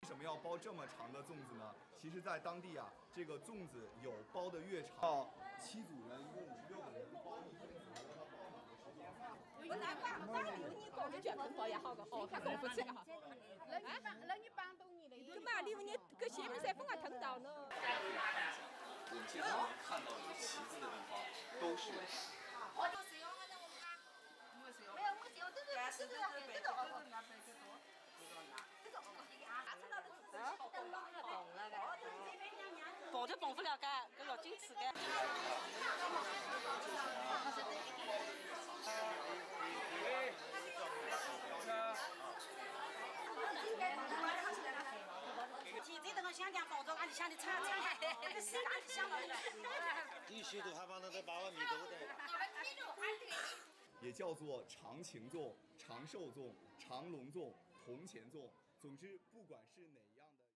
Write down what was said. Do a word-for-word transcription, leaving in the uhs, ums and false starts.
为什么要包这么长的粽子呢？其实，在当地啊，这个粽子有包的越长，到七组人，一共五十六个人包一粽子，它包满的时间。 我哪帮帮六年高头叫肯包也好个好，看功夫吃个好。 那你帮那你帮到你了？ 干嘛六年搁前面才分啊疼到呢？ 我们现在能看到有旗子的地方都是。 我就是用我的我妈。没有，我只有这个，这个，这个，这个哦，这个多。这个哦，这个啊，吃到的是好懂了，懂了个。 蹦就蹦不了干，搿要矜持干。现在这个香肠包装，俺就想的炒菜，那个时间就想到了。 必须都还帮他把碗米都得。 也叫做长情粽、长寿粽、长龙粽、铜钱粽。总之，不管是哪样的。